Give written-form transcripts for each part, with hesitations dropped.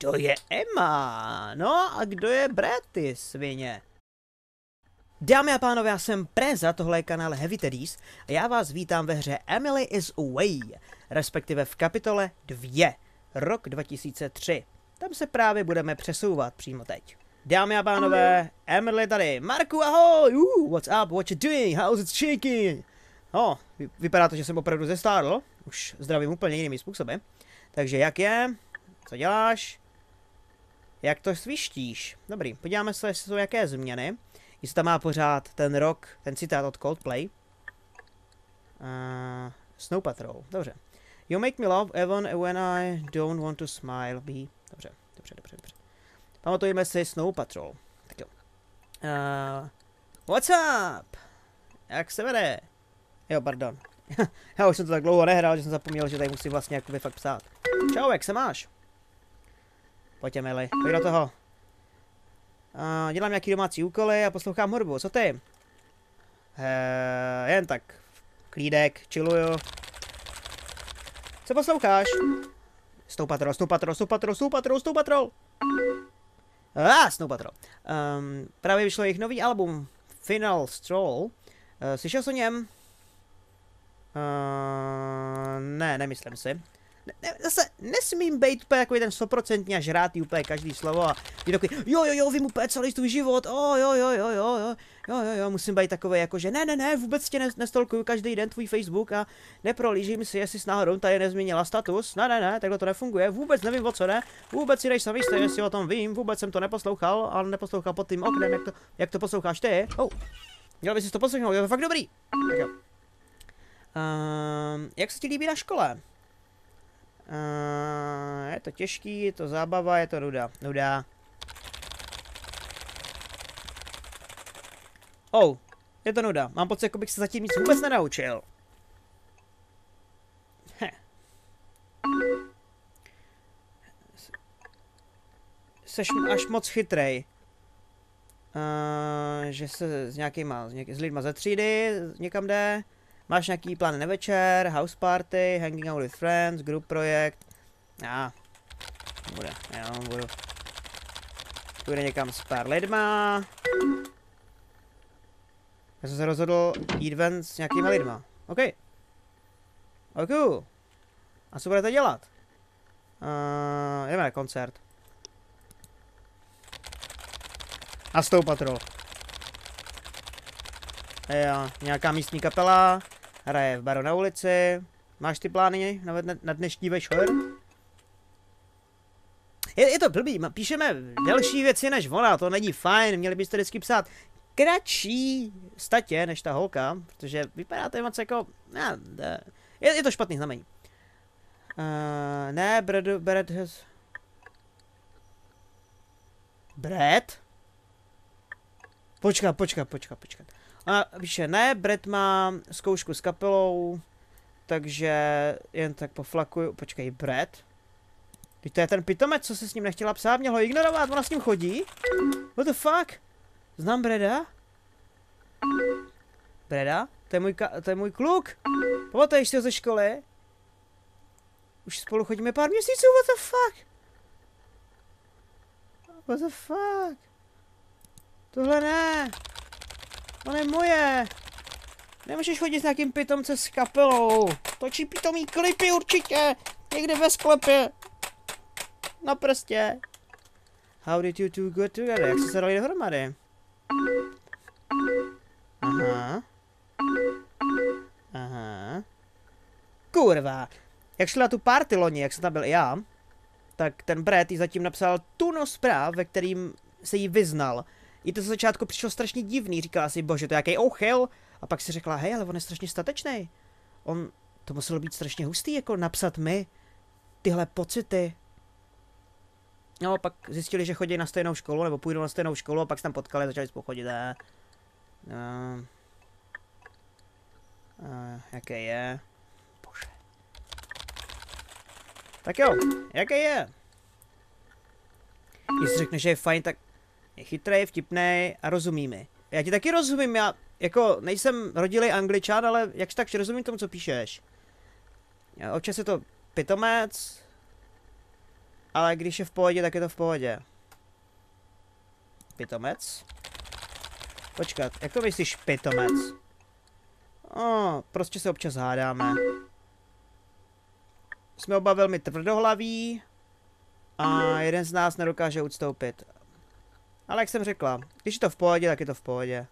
kdo je Emma? No a kdo je Brad, ty svině? Dámy a pánové, já jsem Preza, tohle je kanál Heavy Teddies a já vás vítám ve hře Emily is Away, respektive v kapitole 2, rok 2003. Tam se právě budeme přesouvat přímo teď. Dámy a pánové, Emily tady. Marku, ahoj! What's up? What you doing? How's it shaking? Vypadá to, že jsem opravdu zestárl. Už zdravím úplně jinými způsoby. Takže jak je? Co děláš? Jak to svištíš? Dobrý, podíváme se, jestli jsou jaké změny. Jestli tam má pořád ten rok, ten citát od Coldplay. Snow Patrol, dobře. You make me laugh even when I don't want to smile. Dobře. Pamatujeme si Snow Patrol. Tak jo. What's up? Jak se vede? Jo, pardon. Já už jsem to tak dlouho nehrál, že jsem zapomněl, že tady musím vlastně jakoby fakt psát. Čau, jak se máš? Pojď, Emily, pojď do toho. Dělám nějaký domácí úkoly a poslouchám hudbu. Co ty? Jen tak. Klídek, chilluju. Co posloucháš? Snow Patrol. Snow Patrol. Právě vyšlo jejich nový album Final Stroll. Slyšel jsi o něm? Ne, nemyslím si. Zase nesmím být úplně takový ten 100% a žrát úplně každý slovo a je takový jo, vím úplně celý tvůj život, jo, musím být takový jako, že ne, vůbec tě nestolkuju každý den tvůj Facebook a neprolížím si, jestli s náhodou tady nezměnila status, ne, takhle to nefunguje, vůbec nevím, o co jde, vůbec si nejsem jistý, jestli o tom vím, vůbec jsem to neposlouchal, ale neposlouchal pod tím oknem, jak to posloucháš ty, měl bys si to poslouchnout, je to fakt dobrý. Tak jo. Jak se ti líbí na škole? Je to těžký, je to zábava, je to nuda. Je to nuda. Mám pocit, jako bych se zatím nic vůbec nenaučil. Seš až moc chytrej. Že se s lidma ze třídy někam jde. Máš nějaký plán na večer, house party, hanging out with friends, group projekt. Budu. Půjde někam s pár lidma. Já jsem se rozhodl jít ven s nějakýma lidma. OK. A co budete dělat? Jdeme na koncert. A Snow Patrol. Jo, nějaká místní kapela, hraje v baru na ulici. Máš ty plány na dnešní večer? Je to blbý, píšeme delší věci než ona, to není fajn, měli byste vždycky psát kratší statě než ta holka, protože vypadáte moc jako, je to špatný znamení. Ne, Brad has... Brad? Počkat. Víše, ne, Brad má zkoušku s kapelou, takže jen tak poflakuju. Počkej, Brad? To je ten pitomec, co se s ním nechtěla psát, měl ho ignorovat, ona s ním chodí? What the fuck? Znám Brada? Brada? To je můj kluk? Pamatuješ si ho ze školy? Už spolu chodíme pár měsíců, What the fuck? Tohle ne. On je moje. Nemůžeš chodit s nějakým pitomcem s kapelou. Točí pitomý klipy určitě. Někde ve sklepě. Na prstě. How did you two get together? Jak jste se dali dohromady? Aha. Kurva. Jak šla tu party loni, jak jsem tam byl já, tak ten Brad jí zatím napsal tuno zpráv, ve kterým se jí vyznal. Jí to ze začátku přišlo strašně divný, říkala si, bože, to je jaký ouchyl. A pak si řekla, hej, ale on je strašně statečný. To muselo být strašně hustý, jako napsat mi tyhle pocity. No, pak zjistili, že chodí na stejnou školu, nebo půjdou na stejnou školu, a pak se tam potkali a začali spolu chodit. Jaké je? Bože. Tak jo, jaké je? Když řekne, že je fajn, tak je chytrej, vtipnej a rozumí mi. Já ti taky rozumím, já jako nejsem rodilý Angličan, ale jakž tak rozumím tomu, co píšeš. Občas je to pitomec. Ale když je v pohodě, tak je to v pohodě. Pitomec? Počkat, jak to myslíš pitomec? Prostě se občas hádáme. Jsme oba velmi tvrdohlaví a jeden z nás nedokáže ustoupit. Ale jak jsem řekla, když je to v pohodě, tak je to v pohodě.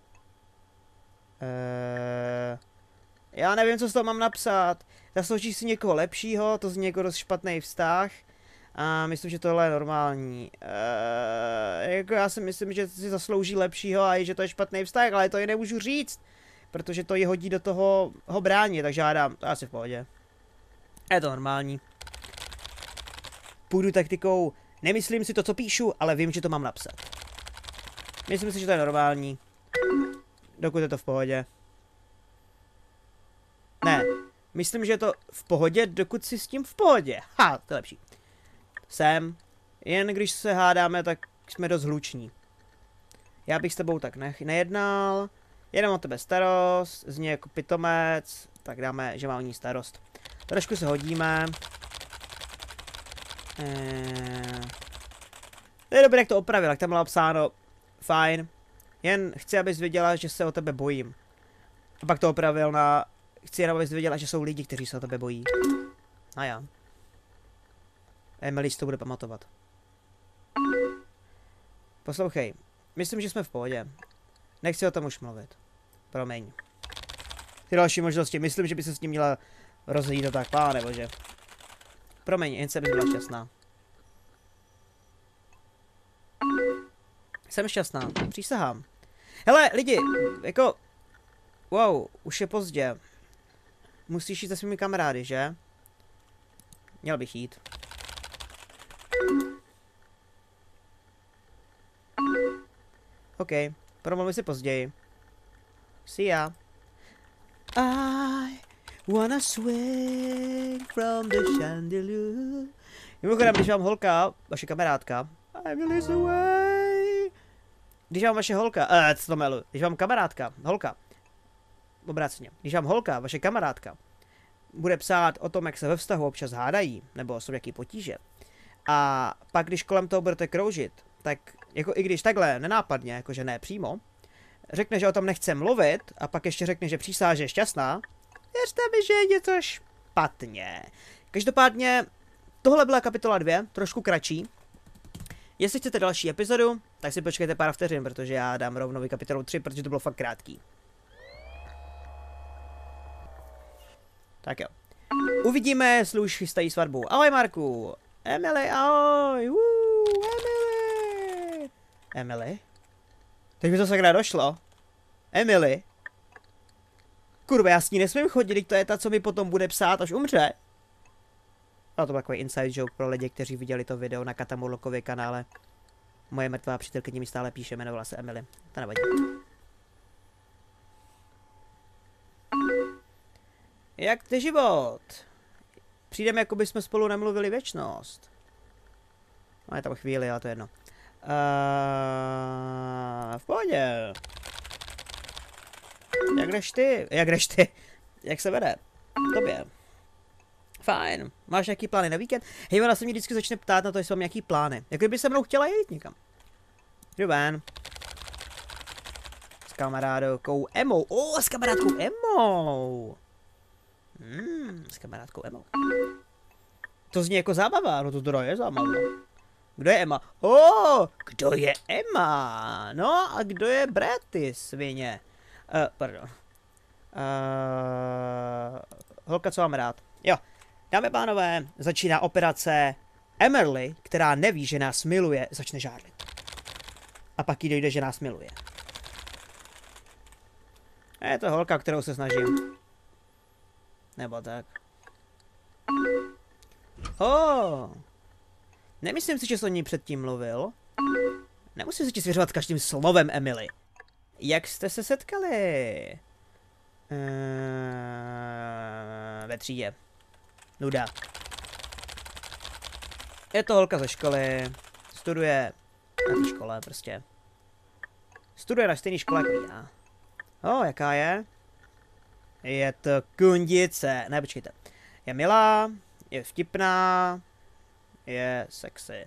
Já nevím, co z toho mám napsat. Zasloužíš si někoho lepšího, to zní jako dost špatný vztah. A myslím, že tohle je normální. Jako já si myslím, že si zaslouží lepšího a že to je špatný vztah, ale to ji nemůžu říct. Protože to ji hodí do toho ho brání, takže hádám, to je asi v pohodě. Je to normální. Půjdu taktikou, nemyslím si to, co píšu, ale vím, že to mám napsat. Myslím si, že to je normální. Dokud je to v pohodě. Ne, myslím, že je to v pohodě, dokud si s tím v pohodě. Ha, to je lepší. Jsem. Jen když se hádáme, tak jsme dost hluční. Já bych s tebou tak nejednal. Jenom o tebe starost, zní jako pitomec, tak dáme, že má o ní starost. Trošku se hodíme. To je dobré, jak to opravil, jak tam bylo psáno. Fajn. Jen chci, abys věděla, že se o tebe bojím. A pak to opravil na... Chci jenom, abys věděla, že jsou lidi, kteří se o tebe bojí. A já. Emily si to bude pamatovat. Poslouchej, myslím, že jsme v pohodě. Nechci o tom už mluvit. Promiň. Ty další možnosti, myslím, že by se s ním měla rozejít a tak, páne bože. Promiň, jen se by byla šťastná. Jsem šťastná, přísahám. Hele, lidi, jako... Wow, už je pozdě. Musíš jít se svými kamarády, že? Měl bych jít. OK, promluvím si později. See ya. I wanna swing from the chandelier. Mimochodem, když vám holka, vaše kamarádka, Emily's away. Když vám vaše holka, co to melu, když vám kamarádka, holka, obráceně, když vám holka, vaše kamarádka, bude psát o tom, jak se ve vztahu občas hádají, nebo jsou jaký potíže, a pak, když kolem toho budete kroužit, tak jako i když takhle nenápadně, jakože ne přímo, řekne, že o tom nechce mluvit a pak ještě řekne, že přísahá, že je šťastná, věřte mi, že je něco špatně. Každopádně, tohle byla kapitola 2, trošku kratší. Jestli chcete další epizodu, tak si počkejte pár vteřin, protože já dám rovnou kapitolu 3, protože to bylo fakt krátký. Tak jo. Uvidíme, jestli už chystají svatbu. Ahoj Marku. Emily, ahoj. Emily. Emily? Teď mi to sakra došlo. Emily? Kurva, já s ní nesmím chodit, teď to je ta, co mi potom bude psát, až umře. A to byl takový inside joke pro lidi, kteří viděli to video na Katamurlokově kanále. Moje mrtvá přítelkyně mi stále píše, jmenovala se Emily. To nevadí. Jak ty život? Přijdeme, jako by jsme spolu nemluvili věčnost. No je tam chvíli, ale to je jedno. V pohodě. Jak jdeš ty? Jak jdeš ty? Jak se vede? Tobě. Fajn. Máš nějaký plány na víkend? Hej, ona se mě vždycky začne ptát na to, jestli mám nějaký plány. Jak kdyby se mnou chtěla jít někam. Jdu ven. S kamarádkou Emou. S kamarádkou Emou. S kamarádkou Emou. To zní jako zábava, no to je zábava. Kdo je Emma? Kdo je Emma? No a kdo je Bratty, svině? Pardon. Holka, co mám rád? Jo, dámy a pánové, začíná operace. Emily, která neví, že nás miluje, začne žárlit. A pak jí dojde, že nás miluje. Je to holka, kterou se snažím. Nebo tak. Nemyslím si, že jsi o ní předtím mluvil. Nemusím si ti svěřovat každým slovem, Emily. Jak jste se setkali? Ve třídě. Nuda. Je to holka ze školy. Studuje na té škole prostě. Studuje na stejné škole jako já. Jaká je? Je to kundice. Ne, počkejte. Je milá, je vtipná, Je sexy.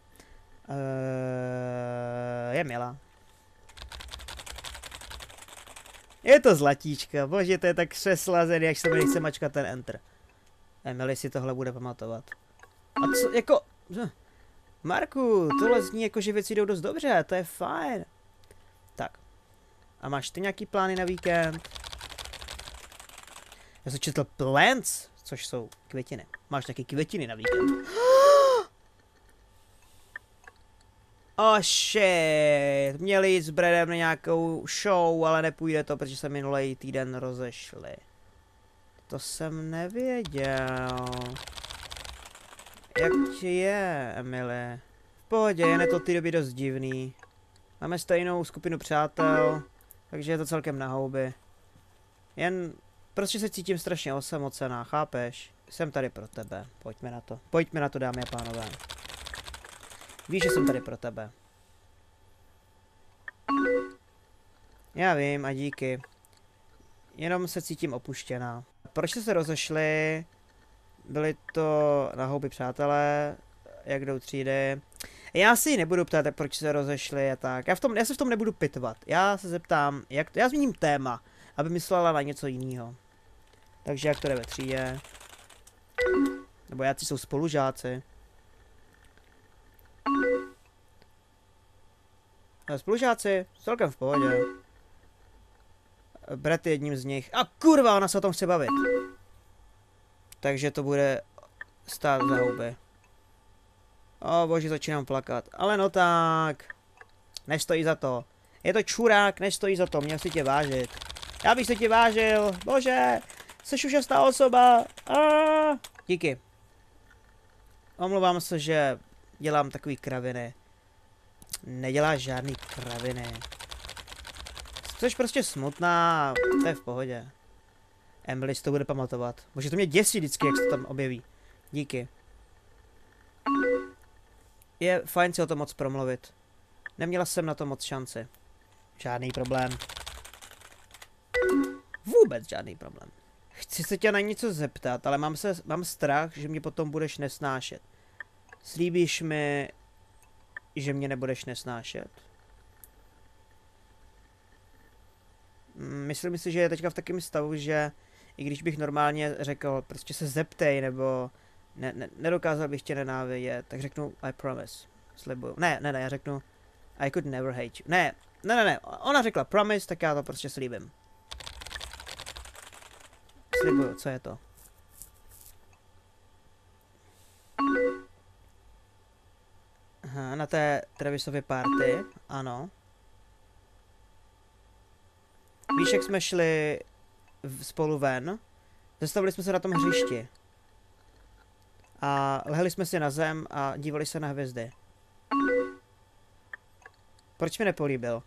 Je milá. Je to zlatíčka, bože, to je tak křeslazený, jak se mi nechce mačkat ten enter. Emily si tohle bude pamatovat. A co, jako... Marku, tohle zní jako, že věci jdou dost dobře, to je fajn. Tak. A máš ty nějaký plány na víkend? Já jsem četl plants, což jsou květiny. Máš nějaký květiny na víkend? Oh shit, měli jít s Bradem na nějakou show, ale nepůjde to, protože se minulý týden rozešli. To jsem nevěděl. Jak ti je, Emily? V pohodě, jen je to ty doby dost divný. Máme stejnou skupinu přátel, takže je to celkem na houby. Jen prostě se cítím strašně osamocená, chápeš? Jsem tady pro tebe, pojďme na to. Pojďme na to, dámy a pánové. Víš, že jsem tady pro tebe. Já vím a díky. Jenom se cítím opuštěná. Proč jste se rozešli? Byli to na houby přátelé, jak jdou třídy. Já si nebudu ptát, proč se rozešli a tak. Já se v tom nebudu pitvat. Já se zeptám, já změním téma, aby myslela na něco jiného. Takže jak to jde ve třídě? Nebo jáci jsou spolužáci. Spolužáci, celkem v pohodě. Brad je jedním z nich. A kurva, ona se o tom chce bavit. Takže to bude stát za houby. O bože, začínám plakat. Ale no tak. Nestojí za to. Je to čurák, nestojí za to, měl si tě vážit. Já bych se tě vážil, bože. Jsi úžasná osoba. Díky. Omlouvám se, že dělám takový kraviny. Neděláš žádný kraviny. Jsi prostě smutná, to je v pohodě. Emily si to bude pamatovat. Bože, to mě děsí vždycky, jak se tam objeví. Díky. Je fajn si o tom moc promluvit. Neměla jsem na to moc šanci. Žádný problém. Vůbec žádný problém. Chci se tě na něco zeptat, ale mám strach, že mě potom budeš nesnášet. Slíbíš mi, že mě nebudeš nesnášet? Myslím si, že je teďka v takovém stavu, že i když bych normálně řekl, prostě se zeptej, nebo nedokázal bych tě nenávidět, tak řeknu I promise. Slibuju. Ne, já řeknu I could never hate you. Ne. Ona řekla promise, tak já to prostě slíbím. Slibuju, co je to? Aha, na té Travisově party, ano. Víš, jak jsme šli spolu ven? Zastavili jsme se na tom hřišti. A lehli jsme si na zem a dívali se na hvězdy. Proč mi nepolíbil?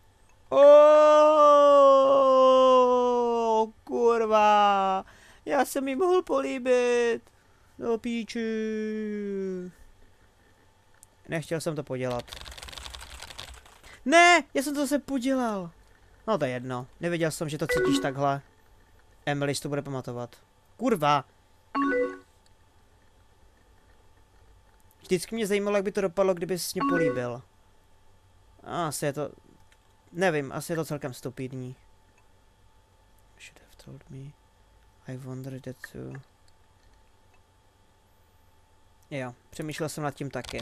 Kurva. Já jsem jí mohl políbit. Do píči. Nechtěl jsem to podělat. Ne, já jsem to zase podělal. No to je jedno. Nevěděl jsem, že to cítíš takhle. Emily si to bude pamatovat. Kurva. Vždycky mě zajímalo, jak by to dopadlo, kdyby jsi mě políbil. Asi je to... Nevím, asi je to celkem stupidní. Should have told me. I wondered that too. Jo, přemýšlel jsem nad tím taky.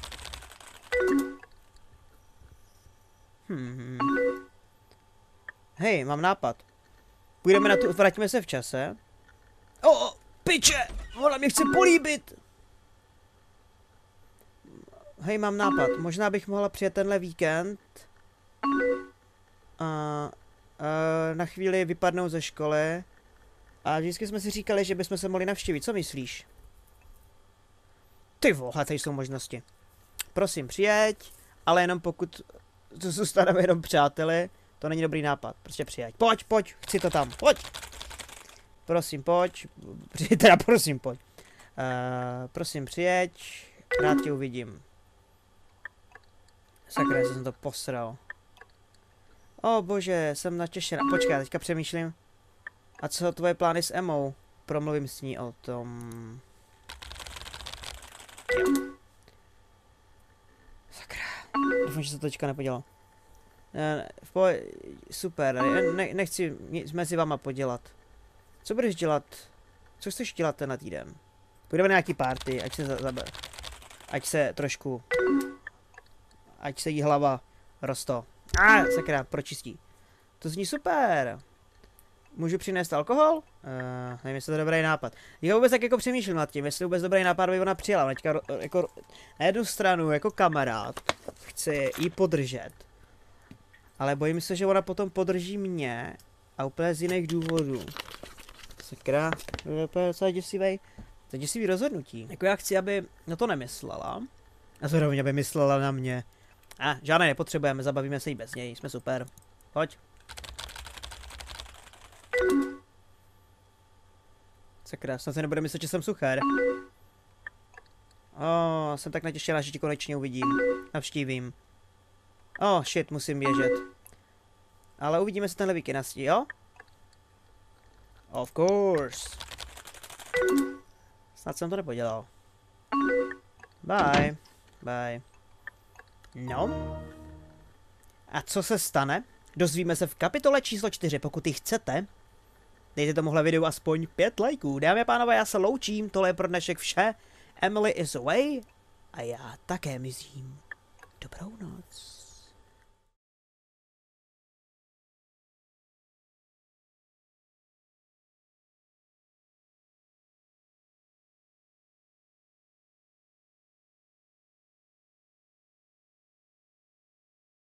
Hej, mám nápad. Půjdeme na tu, vrátíme se v čase. Piče! Ona mě chce políbit! Hej, mám nápad. Možná bych mohla přijet tenhle víkend. Na chvíli vypadnout ze školy. A vždycky jsme si říkali, že bychom se mohli navštívit. Co myslíš? Ty vole, tady jsou možnosti. Prosím, přijeď, ale jenom pokud zůstaneme jenom přáteli, to není dobrý nápad. Prostě přijeď. Pojď, chci to tam, pojď. Prosím, pojď. Teda prosím, pojď. Prosím, přijeď. Rád tě uvidím. Sakra, jsem to posral. O bože, jsem natěšená. Počkej, já teďka přemýšlím. A co tvoje plány s Emou? Promluvím s ní o tom. Jo. Doufám, že se to teďka nepodělal. Super, nechci mezi váma podělat. Co budeš dělat? Co chceš dělat tenhle týden? Půjdeme na nějaký party, ať se trošku... Ať se jí hlava rosto. Sakra, pročistí. To zní super. Můžu přinést alkohol? Nevím, jestli to je dobrý nápad. Já vůbec tak jako přemýšlím nad tím, jestli vůbec dobrý nápad by ona přijela. Teďka jako na jednu stranu jako kamarád chci jí podržet. Ale bojím se, že ona potom podrží mě a úplně z jiných důvodů. Sakra, to je úplně docela děsivý. To je děsivý rozhodnutí. Jako já chci, aby na to nemyslela. A zároveň aby myslela na mě. Žádné nepotřebujeme, zabavíme se jí bez něj, jsme super. Pojď. Sakra, snad se nebude myslet, že jsem suchar. Jsem tak natěšená, že ti konečně uvidím. Navštívím. Shit, musím běžet. Ale uvidíme se tenhle víkend, jo? Of course. Snad jsem to nepodělal. Bye. Bye. No. A co se stane? Dozvíme se v kapitole číslo 4, pokud ji chcete. Dejte tomuhle videu aspoň 5 lajků. Dámy a pánové, já se loučím, tohle je pro dnešek vše. Emily is away a já také mizím. Dobrou noc.